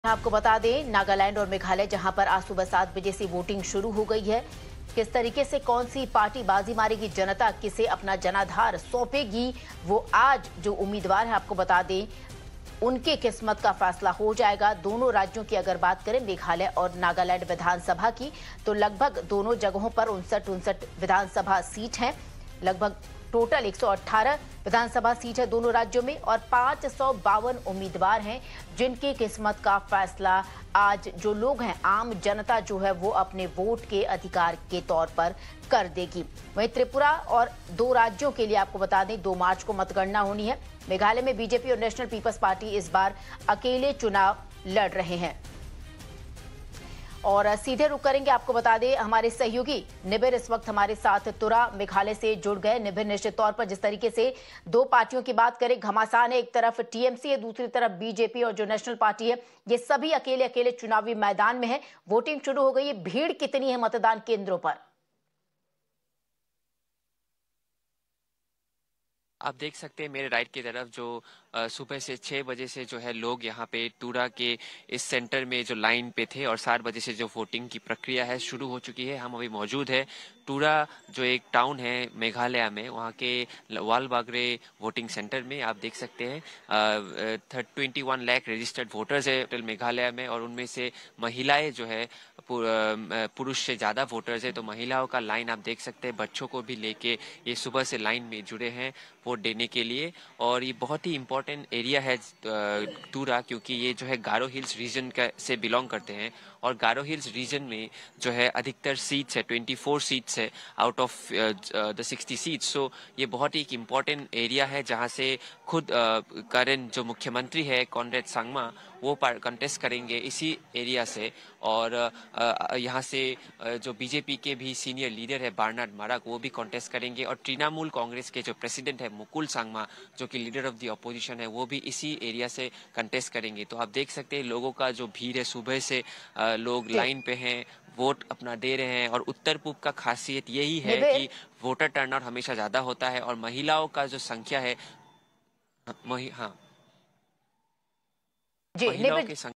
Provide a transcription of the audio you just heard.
आपको बता दें, नागालैंड और मेघालय जहां पर आज सुबह 7 बजे से वोटिंग शुरू हो गई है। किस तरीके से कौन सी पार्टी बाजी मारेगी, जनता किसे अपना जनाधार सौंपेगी, वो आज जो उम्मीदवार है आपको बता दें उनके किस्मत का फैसला हो जाएगा। दोनों राज्यों की अगर बात करें, मेघालय और नागालैंड विधानसभा की, तो लगभग दोनों जगहों पर 59 विधानसभा सीट हैं। लगभग टोटल 118 विधानसभा सीट है दोनों राज्यों में और 552 उम्मीदवार हैं जिनकी किस्मत का फैसला आज जो लोग हैं, आम जनता जो है वो अपने वोट के अधिकार के तौर पर कर देगी। वहीं त्रिपुरा और 2 राज्यों के लिए आपको बता दें 2 मार्च को मतगणना होनी है। मेघालय में बीजेपी और नेशनल पीपल्स पार्टी इस बार अकेले चुनाव लड़ रहे हैं। और सीधे रुक करेंगे, आपको बता दें हमारे सहयोगी निबिर इस वक्त हमारे साथ तुरा मेघालय से जुड़ गए। निबिर, निश्चित तौर पर जिस तरीके से 2 पार्टियों की बात करें, घमासान है, एक तरफ टीएमसी है, दूसरी तरफ बीजेपी और जो नेशनल पार्टी है, ये सभी अकेले अकेले चुनावी मैदान में है। वोटिंग शुरू हो गई है, भीड़ कितनी है मतदान केंद्रों पर? आप देख सकते हैं मेरे राइट की तरफ जो सुबह से 6 बजे से जो है लोग यहाँ पे टूरा के इस सेंटर में जो लाइन पे थे और 7 बजे से जो वोटिंग की प्रक्रिया है शुरू हो चुकी है। हम अभी मौजूद है टूरा जो एक टाउन है मेघालय में, वहाँ के वालबागरे वोटिंग सेंटर में। आप देख सकते हैं 21 लाख रजिस्टर्ड वोटर्स है टोटल मेघालय में और उनमें से महिलाएं जो है पुरुष से ज़्यादा वोटर्स है। तो महिलाओं का लाइन आप देख सकते हैं, बच्चों को भी लेके ये सुबह से लाइन में जुड़े हैं वोट देने के लिए। और ये बहुत ही इम्पोर्टेंट एरिया है टूरा, क्योंकि ये जो है गारो हिल्स रीजन का से बिलोंग करते हैं और गारो हिल्स रीजन में जो है अधिकतर सीट्स है, 24 सीट्स है out of the 60 seats. So ये बहुत ही एक इम्पोर्टेंट एरिया है जहाँ से खुद करंट जो मुख्यमंत्री है कॉनरेड संगमा वो कंटेस्ट करेंगे इसी एरिया से। और यहाँ से जो बीजेपी के भी सीनियर लीडर है बार्नार्ड माराक वो भी कॉन्टेस्ट करेंगे और तृणमूल कांग्रेस के जो प्रेसिडेंट है मुकुल संगमा जो कि लीडर ऑफ द ऑपोजिशन है वो भी इसी एरिया से कंटेस्ट करेंगे। तो आप देख सकते हैं लोगों का जो भीड़ है, सुबह से लोग लाइन पे हैं, वोट अपना दे रहे हैं। और उत्तर पूर्व का खासियत यही है कि वोटर टर्नआउट हमेशा ज्यादा होता है और महिलाओं का जो संख्या है, हाँ, जी महिलाओं की संख्या